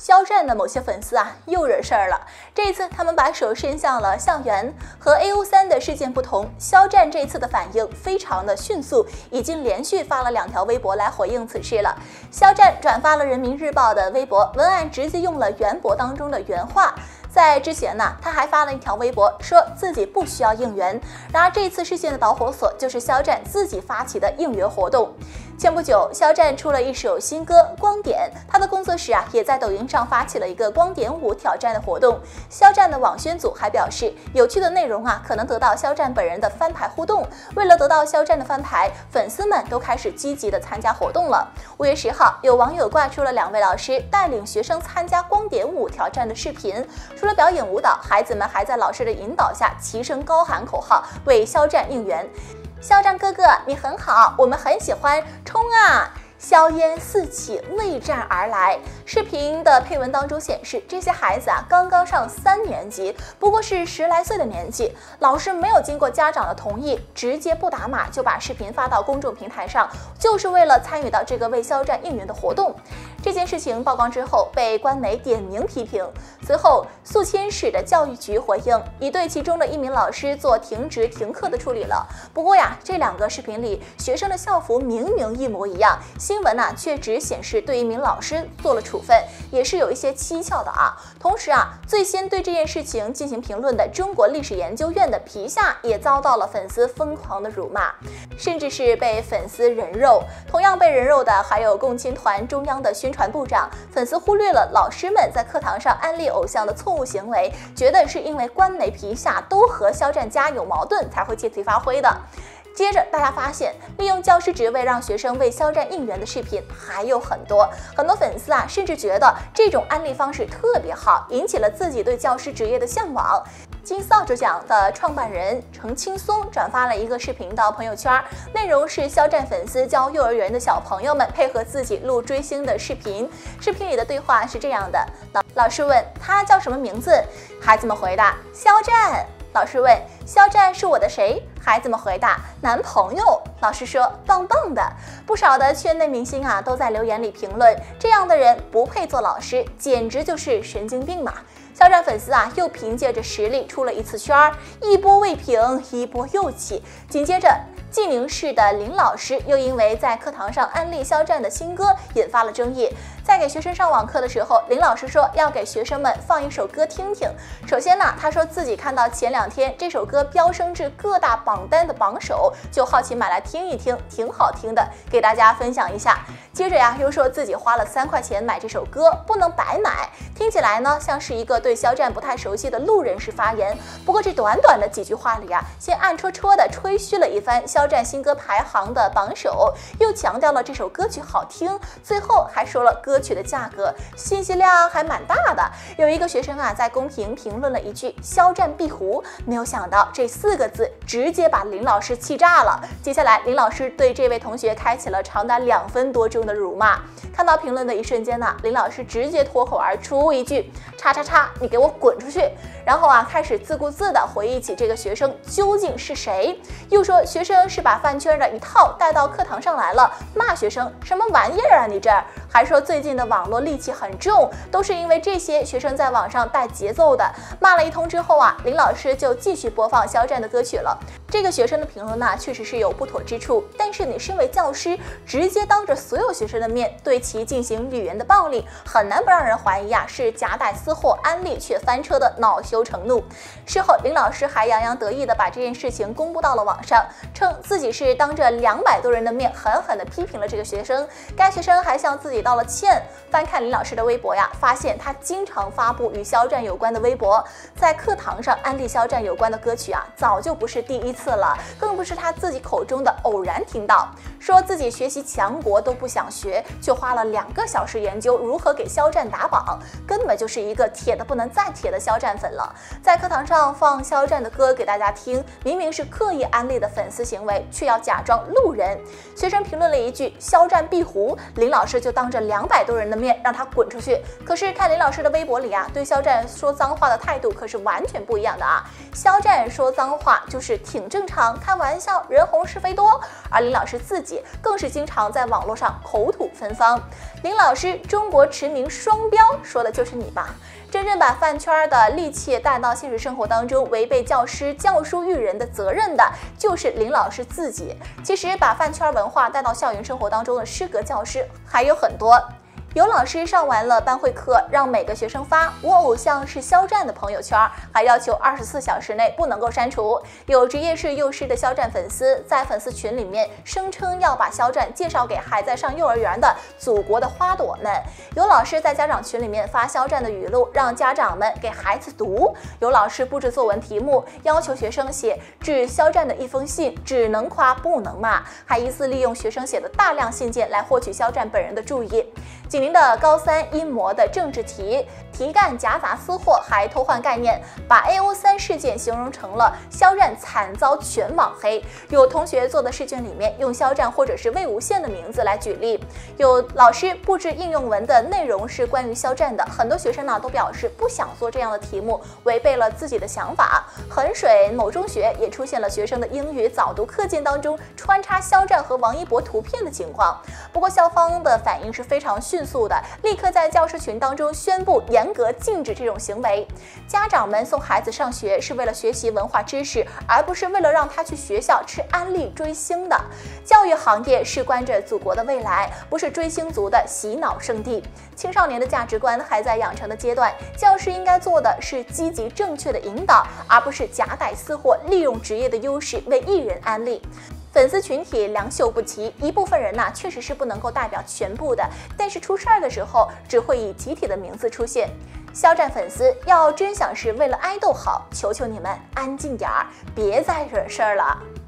肖战的某些粉丝啊又惹事儿了。这一次他们把手伸向了校园。和 AO3 的事件不同，肖战这次的反应非常的迅速，已经连续发了2条微博来回应此事了。肖战转发了人民日报的微博，文案直接用了原博当中的原话。在之前呢，他还发了一条微博，说自己不需要应援。然而这次事件的导火索就是肖战自己发起的应援活动。前不久，肖战出了一首新歌《光点》，他的工作室啊也在抖音上发起了一个光点舞挑战的活动。肖战的网宣组还表示，有趣的内容啊可能得到肖战本人的翻牌互动。为了得到肖战的翻牌，粉丝们都开始积极的参加活动了。5月10号，有网友挂出了2位老师带领学生参加光点舞挑战的视频。除了表演舞蹈，孩子们还在老师的引导下齐声高喊口号，为肖战应援。肖战哥哥，你很好，我们很喜欢，冲啊！硝烟四起，为战而来。视频的配文当中显示，这些孩子啊刚刚上3年级，不过是10来岁的年纪。老师没有经过家长的同意，直接不打码就把视频发到公众平台上，就是为了参与到这个为肖战应援的活动。这件事情曝光之后，被官媒点名批评。随后，宿迁市的教育局回应，已对其中的1名老师做停职停课的处理了。不过呀，这2个视频里学生的校服明明一模一样，新闻呢却只显示对1名老师做了处分，也是有一些蹊跷的啊。同时啊，最先对这件事情进行评论的中国历史研究院的皮夏也遭到了粉丝疯狂的辱骂，甚至是被粉丝人肉。同样被人肉的还有共青团中央的宣传部长。粉丝忽略了老师们在课堂上安利偶像的错误行为，觉得是因为官媒皮夏都和肖战家有矛盾才会借题发挥的。接着大家发现，利用教师职位让学生为肖战应援的视频还有很多。很多粉丝啊甚至觉得这种安利方式特别好，引起了自己对教师职业的向往。金扫帚奖的创办人程青松转发了一个视频到朋友圈，内容是肖战粉丝教幼儿园的小朋友们配合自己录追星的视频。视频里的对话是这样的：老师问他叫什么名字，孩子们回答肖战。老师问肖战是我的谁，孩子们回答男朋友。老师说棒棒的。不少的圈内明星啊都在留言里评论，这样的人不配做老师，简直就是神经病嘛。肖战粉丝啊又凭借着实力出了一次圈，一波未平一波又起。紧接着济宁市的林老师又因为在课堂上安利肖战的新歌引发了争议。在给学生上网课的时候，林老师说要给学生们放一首歌听听。首先呢，他说自己看到前2天这首歌飙升至各大榜单的榜首，就好奇买来听一听，挺好听的，给大家分享一下。接着呀，又说自己花了3块钱买这首歌，不能白买。听起来呢，像是一个对肖战不太熟悉的路人式发言。不过这短短的几句话里啊，先暗戳戳的吹嘘了一番肖战新歌排行的榜首，又强调了这首歌曲好听，最后还说了歌曲的价格，信息量还蛮大的。有一个学生啊，在公屏评论了一句肖战壁虎，没有想到这4个字直接把林老师气炸了。接下来林老师对这位同学开启了长达2分多钟的辱骂。看到评论的一瞬间呢，林老师直接脱口而出一句叉叉叉，你给我滚出去。然后啊，开始自顾自地回忆起这个学生究竟是谁，又说学生是把饭圈的一套带到课堂上来了，骂学生什么玩意儿啊你这儿，还说最近的网络戾气很重，都是因为这些学生在网上带节奏的。骂了一通之后啊，林老师就继续播放肖战的歌曲了。这个学生的评论呢，确实是有不妥之处，但是你身为教师，直接当着所有学生的面对其进行语言的暴力，很难不让人怀疑啊是夹带私货安利却翻车的恼羞成怒。事后林老师还洋洋得意地把这件事情公布到了网上，称自己是当着200多人的面狠狠地批评了这个学生。该学生还向自己道了歉。翻看林老师的微博呀，发现他经常发布与肖战有关的微博，在课堂上安利肖战有关的歌曲啊，早就不是第1次了，更不是他自己口中的偶然听到。说自己学习强国都不想学，就花了2个小时研究如何给肖战打榜，根本就是一个铁的不能再铁的肖战粉了。在课堂上放肖战的歌给大家听，明明是刻意安利的粉丝行为，却要假装路人。学生评论了一句肖战壁虎，林老师就当着200多人的面让他滚出去。可是看林老师的微博里啊，对肖战说脏话的态度可是完全不一样的啊。肖战说脏话就是挺正常，开玩笑，人红是非多。而林老师自己更是经常在网络上口吐芬芳。林老师，中国驰名双标，说的就是你吧？真正把饭圈的戾气带到现实生活当中，违背教师教书育人的责任的，就是林老师自己。其实把饭圈文化带到校园生活当中的师格教师还有很多。有老师上完了班会课，让每个学生发我偶像是肖战的朋友圈，还要求24小时内不能够删除。有职业是幼师的肖战粉丝在粉丝群里面声称要把肖战介绍给还在上幼儿园的祖国的花朵们。有老师在家长群里面发肖战的语录，让家长们给孩子读。有老师布置作文题目，要求学生写致肖战的一封信，只能夸不能骂，还疑似利用学生写的大量信件来获取肖战本人的注意。济宁的高3阴模的政治题干夹杂私货，还偷换概念，把 AO3 事件形容成了肖战惨遭全网黑。有同学做的试卷里面用肖战或者是魏无羡的名字来举例。有老师布置应用文的内容是关于肖战的，很多学生呢都表示不想做这样的题目，违背了自己的想法。衡水某中学也出现了学生的英语早读课件当中穿插肖战和王一博图片的情况。不过校方的反应是非常迅速的，立刻在教师群当中宣布严格禁止这种行为。家长们送孩子上学是为了学习文化知识，而不是为了让他去学校吃安利追星的。教育行业事关着祖国的未来，不是追星族的洗脑圣地。青少年的价值观还在养成的阶段，教师应该做的是积极正确的引导，而不是夹带私货，利用职业的优势为艺人安利。粉丝群体良莠不齐，一部分人呢确实是不能够代表全部的，但是出事儿的时候只会以集体的名字出现。肖战粉丝要真想是为了爱豆好，求求你们安静点儿，别再惹事儿了。